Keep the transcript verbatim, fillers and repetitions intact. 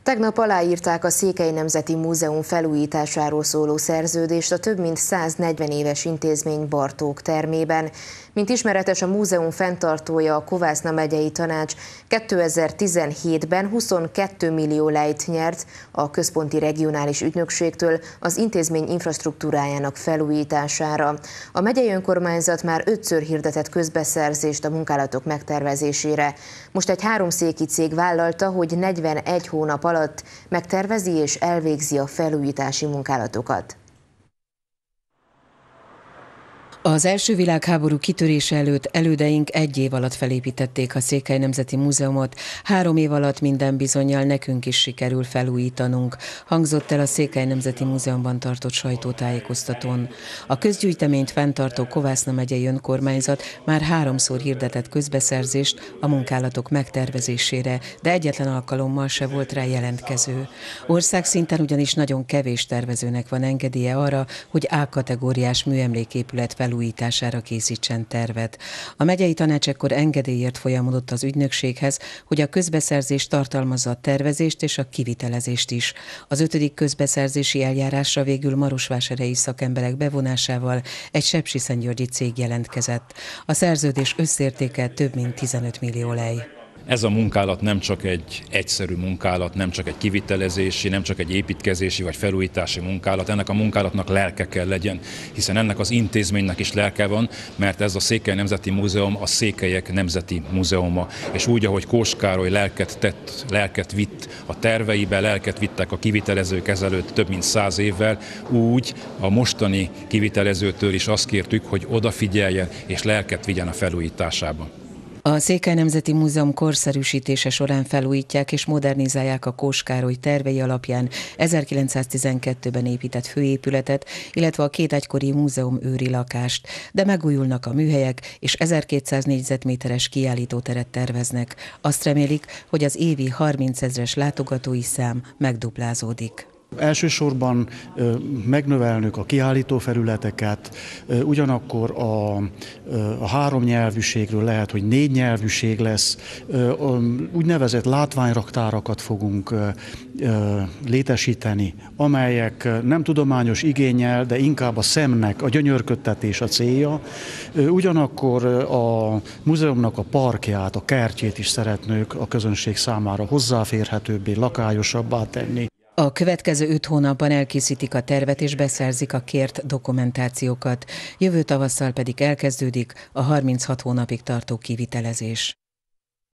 Tegnap aláírták a Székely Nemzeti Múzeum felújításáról szóló szerződést a több mint száznegyven éves intézmény Bartók termében. Mint ismeretes, a múzeum fenntartója, a Kovászna megyei tanács kétezer-tizenhétben huszonkettő millió lejt nyert a Központi Regionális Ügynökségtől az intézmény infrastruktúrájának felújítására. A megyei önkormányzat már ötször hirdetett közbeszerzést a munkálatok megtervezésére. Most egy háromszéki cég vállalta, hogy negyvenegy hónap alatt megtervezi és elvégzi a felújítási munkálatokat. Az első világháború kitörése előtt elődeink egy év alatt felépítették a Székely Nemzeti Múzeumot, három év alatt minden bizonnyal nekünk is sikerül felújítanunk, hangzott el a Székely Nemzeti Múzeumban tartott sajtótájékoztatón. A közgyűjteményt fenntartó Kovászna megyei önkormányzat már háromszor hirdetett közbeszerzést a munkálatok megtervezésére, de egyetlen alkalommal se volt rá jelentkező. Országszinten ugyanis nagyon kevés tervezőnek van engedélye arra, hogy A-kategóriás műemléképület felújítására készítsen tervet. A megyei tanács ekkor engedélyért folyamodott az ügynökséghez, hogy a közbeszerzés tartalmazza a tervezést és a kivitelezést is. Az ötödik közbeszerzési eljárásra végül marosvásárhelyi szakemberek bevonásával egy sepsiszentgyörgyi cég jelentkezett. A szerződés összértéke több mint tizenöt millió lej. Ez a munkálat nem csak egy egyszerű munkálat, nem csak egy kivitelezési, nem csak egy építkezési vagy felújítási munkálat, ennek a munkálatnak lelke kell legyen, hiszen ennek az intézménynek is lelke van, mert ez a Székely Nemzeti Múzeum a Székelyek Nemzeti Múzeuma, és úgy, ahogy Kós Károly lelket tett, lelket vitt a terveibe, lelket vittek a kivitelezők ezelőtt több mint száz évvel, úgy a mostani kivitelezőtől is azt kértük, hogy odafigyeljen és lelket vigyen a felújításába. A Székely Nemzeti Múzeum korszerűsítése során felújítják és modernizálják a Kós Károly tervei alapján ezerkilencszáztizenkettőben épített főépületet, illetve a két egykori múzeum őri lakást, de megújulnak a műhelyek és ezerkétszáz négyzetméteres kiállítóteret terveznek. Azt remélik, hogy az évi harmincezres látogatói szám megduplázódik. Elsősorban megnövelnünk a kiállítófelületeket, ugyanakkor a, a három nyelvűségről lehet, hogy négy nyelvűség lesz, úgynevezett látványraktárakat fogunk létesíteni, amelyek nem tudományos igénnyel, de inkább a szemnek a gyönyörködtetés a célja. Ugyanakkor a múzeumnak a parkját, a kertjét is szeretnék a közönség számára hozzáférhetőbbé, lakályosabbá tenni. A következő öt hónapban elkészítik a tervet és beszerzik a kért dokumentációkat. Jövő tavasszal pedig elkezdődik a harminchat hónapig tartó kivitelezés.